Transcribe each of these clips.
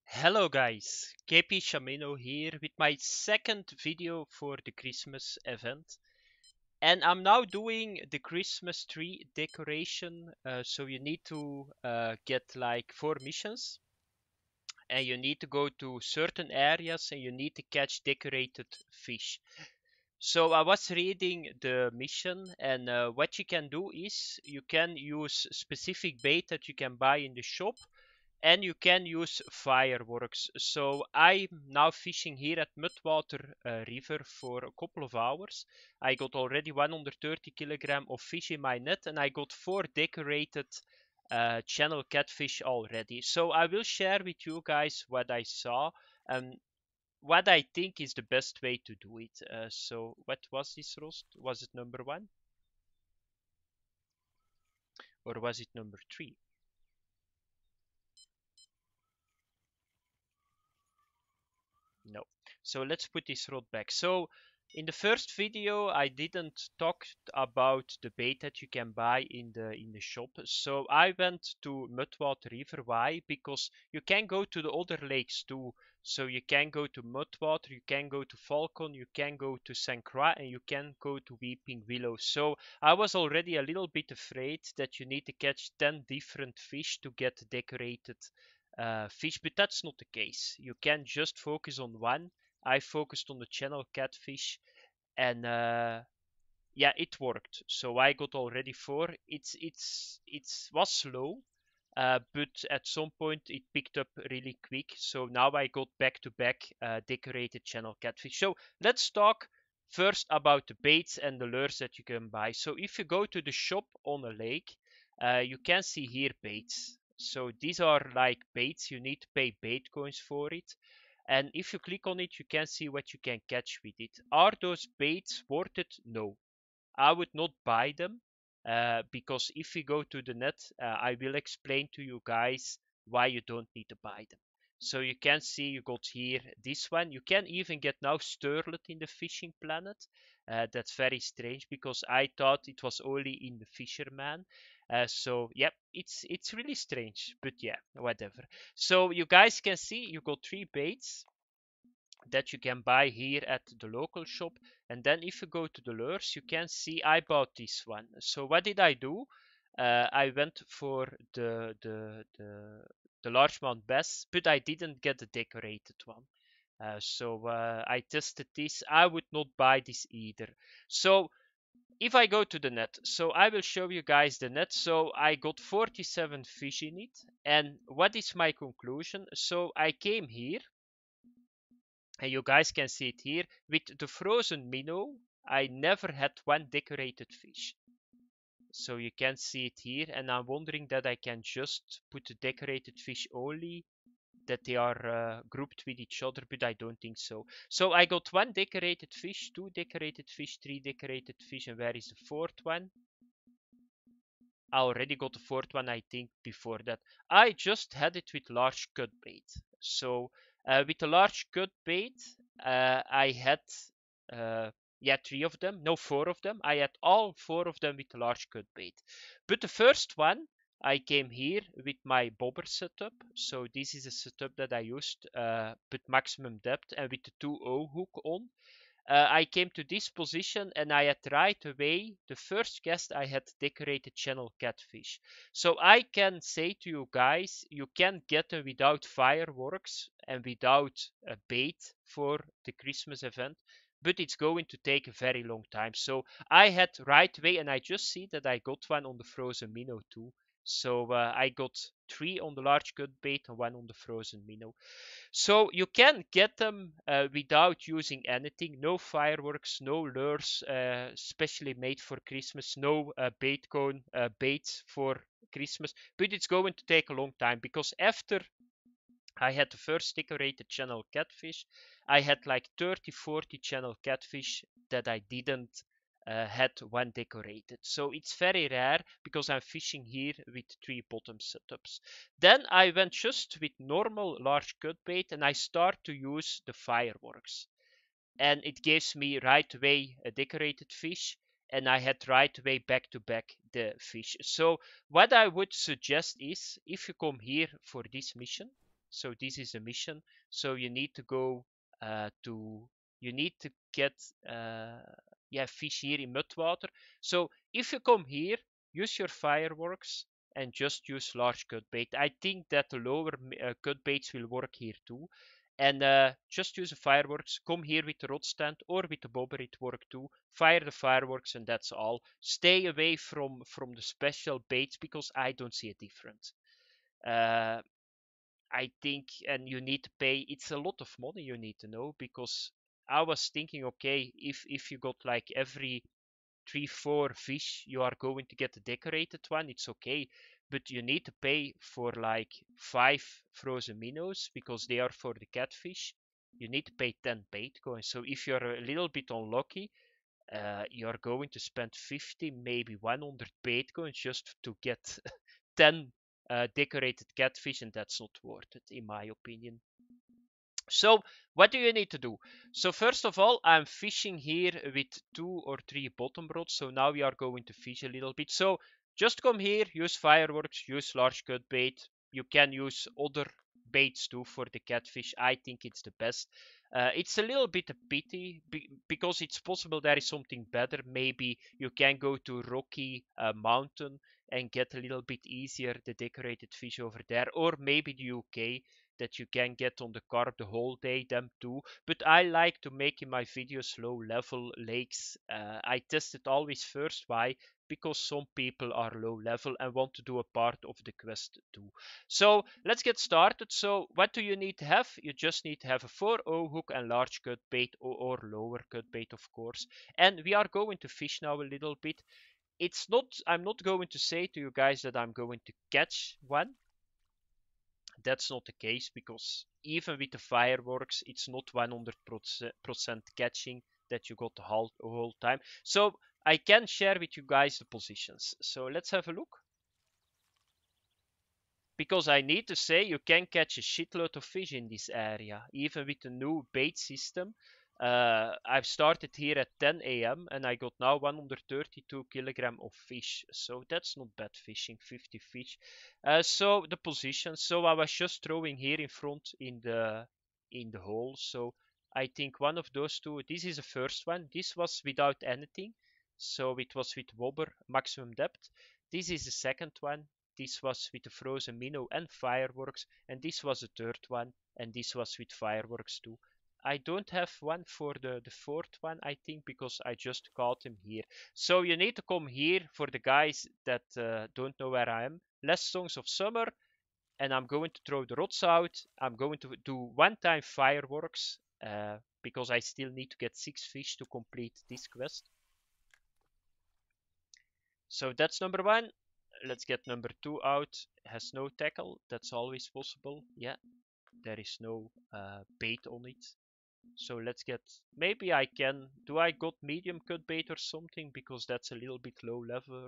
Hello guys, KP Shamino here with my second video for the Christmas event. And I'm now doing the Christmas tree decoration. So you need to get like 4 missions. And you need to go to certain areas and you need to catch decorated fish. So I was reading the mission, and what you can do is you can use specific bait that you can buy in the shop, and you can use fireworks. So I'm now fishing here at Mudwater River for a couple of hours. I got already 130 kilogram of fish in my net, and I got 4 decorated channel catfish already. So I will share with you guys what I saw and what I think is the best way to do it. So what was this roast? Was it number 1 or was it number 3? No. So let's put this rod back. So in the first video, I didn't talk about the bait that you can buy in the shop. So I went to Mudwater River. Why? Because you can go to the other lakes too. So you can go to Mudwater, you can go to Falcon, you can go to St. Croix, and you can go to Weeping Willow. So I was already a little bit afraid that you need to catch 10 different fish to get decorated fish, but that's not the case. You can just focus on one. I focused on the channel catfish, and yeah, it worked. So I got already 4. It was slow, but at some point it picked up really quick. So now I got back to back decorated channel catfish. So let's talk first about the baits and the lures that you can buy. So if you go to the shop on a lake, you can see here baits. So these are like baits. You need to pay bait coins for it. And if you click on it, you can see what you can catch with it. Are those baits worth it? No. I would not buy them because if we go to the net, I will explain to you guys why you don't need to buy them. So you can see you got here this one. You can even get now Sterlet in the Fishing Planet. That's very strange because I thought it was only in the Fisherman. So yeah, it's really strange, but yeah, whatever. So you guys can see you got 3 baits that you can buy here at the local shop. And then if you go to the lures, you can see I bought this one. So what did I do? I went for the largemouth bass, but I didn't get the decorated one. So I tested this. I would not buy this either. So if I go to the net, so I will show you guys the net. So I got 47 fish in it. And what is my conclusion? So I came here, and you guys can see it here. With the frozen minnow, I never had one decorated fish. So you can see it here, and I'm wondering that I can just put the decorated fish only, that they are grouped with each other, but I don't think so. So I got 1 decorated fish, 2 decorated fish, 3 decorated fish, and where is the 4th one? I already got the 4th one, I think, before that. I just had it with large cut bait. So with the large cut bait, I had yeah, 3 of them, no, 4 of them. I had all 4 of them with the large cut bait. But the first one, I came here with my bobber setup. So this is a setup that I used, but maximum depth and with the 2-0 hook on. I came to this position and I had right away the first cast I had decorated channel catfish. So I can say to you guys, you can get them without fireworks and without a bait for the Christmas event, but it's going to take a very long time. So I had right away, and I just see that I got one on the frozen minnow too. So I got 3 on the large cut bait and 1 on the frozen minnow. So you can get them without using anything. No fireworks, no lures, specially made for Christmas. No bait cone baits for Christmas. But it's going to take a long time because after I had the first decorated channel catfish, I had like 30, 40 channel catfish that I didn't had one decorated. So it's very rare because I'm fishing here with 3 bottom setups. Then I went just with normal large cut bait and I start to use the fireworks. And it gives me right away a decorated fish, and I had right away back to back the fish. So what I would suggest is if you come here for this mission, So this is a mission. So you need to go you need to get yeah, fish here in mudwater. So if you come here, use your fireworks and just use large cut bait. I think that the lower cut baits will work here too. And just use the fireworks. Come here with the rod stand or with the bobber, it work too. Fire the fireworks and that's all. Stay away from the special baits because I don't see a difference. Uh, I think, and you need to pay. It's a lot of money you need to know because I was thinking, okay, if you got like every 3 4 fish you are going to get a decorated one, it's okay, but you need to pay for like 5 frozen minnows because they are for the catfish. You need to pay 10 bait coins. So if you're a little bit unlucky, you're going to spend 50, maybe 100 bait coins just to get 10 decorated catfish, and that's not worth it in my opinion. So what do you need to do? So first of all, I'm fishing here with 2 or 3 bottom rods. So now we are going to fish a little bit. So just come here, use fireworks, use large cut bait. You can use other baits too for the catfish. I think it's the best. It's a little bit a pity because it's possible there is something better. Maybe you can go to Rocky Mountain and get a little bit easier the decorated fish over there, or maybe the UK that you can get on the carp the whole day, them too. But I like to make in my videos low level lakes. I test it always first. Why? Because some people are low level and want to do a part of the quest too. So let's get started. So what do you need to have? You just need to have a 4-0 hook and large cut bait, or lower cut bait, of course. And we are going to fish now a little bit. It's not, I'm not going to say to you guys that I'm going to catch one. That's not the case because even with the fireworks, it's not 100% catching that you got the whole time. So I can share with you guys the positions. So let's have a look. Because I need to say you can catch a shitload of fish in this area, even with the new bait system. I've started here at 10 a.m. and I got now 132 kilogram of fish. So that's not bad fishing, 50 fish. So the position. So I was just throwing here in front in the hole. So I think one of those two. This is the first one. This was without anything. So it was with wobber maximum depth. This is the second one. This was with the frozen minnow and fireworks, and this was the third one, and this was with fireworks too. I don't have one for the fourth one, I think, because I just caught him here. So you need to come here for the guys that don't know where I am. Less Songs of Summer, and I'm going to throw the rods out. I'm going to do one time fireworks because I still need to get 6 fish to complete this quest. So that's number 1. Let's get number 2 out. Has no tackle. That's always possible. Yeah, there is no bait on it. So let's get, maybe I can, do I got medium cut bait or something? Because that's a little bit low level.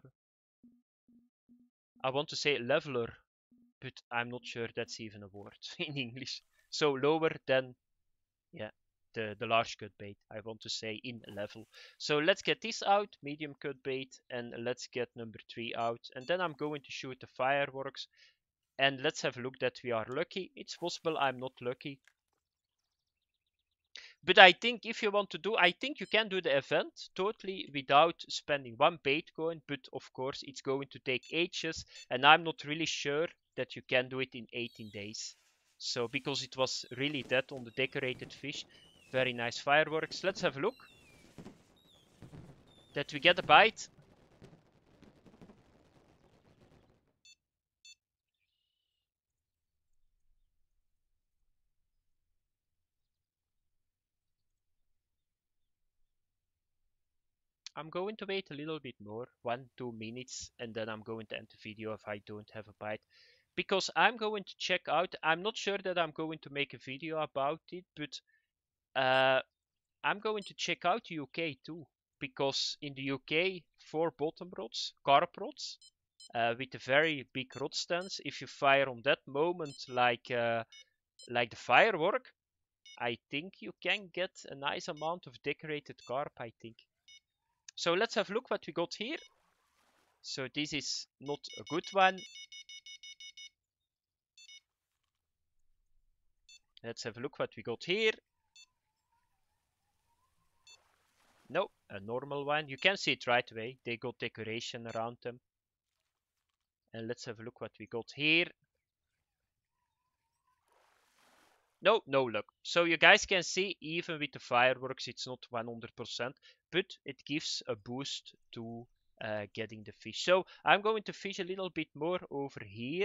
I want to say leveler, but I'm not sure that's even a word in English. So lower than, yeah, the large cut bait, I want to say in level. So let's get this out, medium cut bait, and let's get number 3 out. And then I'm going to shoot the fireworks. And let's have a look that we are lucky. It's possible I'm not lucky. But I think if you want to do, I think you can do the event totally without spending 1 bait coin. But of course, it's going to take ages. And I'm not really sure that you can do it in 18 days. So because it was really dead on the decorated fish. Very nice fireworks. Let's have a look. That we get a bite. I'm going to wait a little bit more, 1-2 minutes, and then I'm going to end the video if I don't have a bite. Because I'm going to check out, I'm not sure that I'm going to make a video about it, but I'm going to check out UK too. Because in the UK, 4 bottom rods, carp rods, with a very big rod stance, if you fire on that moment like the firework, I think you can get a nice amount of decorated carp, I think. So let's have a look what we got here. So this is not a good one. Let's have a look what we got here. No, a normal one. You can see it right away. They got decoration around them. And let's have a look what we got here. No, no luck. So you guys can see, even with the fireworks, it's not 100%, but it gives a boost to getting the fish. So I'm going to fish a little bit more over here.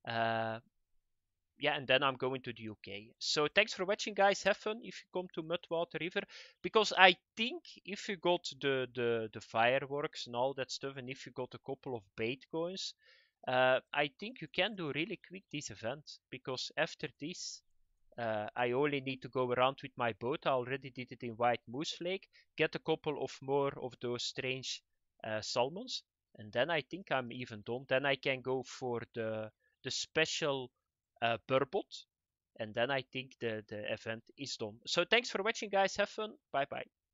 Yeah, and then I'm going to the UK. So thanks for watching, guys. Have fun if you come to Mudwater River, because I think if you got the fireworks and all that stuff, and if you got a couple of bait coins, I think you can do really quick this event, because after this, I only need to go around with my boat. I already did it in White Moose Lake, get a couple of more of those strange salmons, and then I think I'm even done. Then I can go for the special burbot, and then I think the event is done. So thanks for watching, guys. Have fun. Bye bye.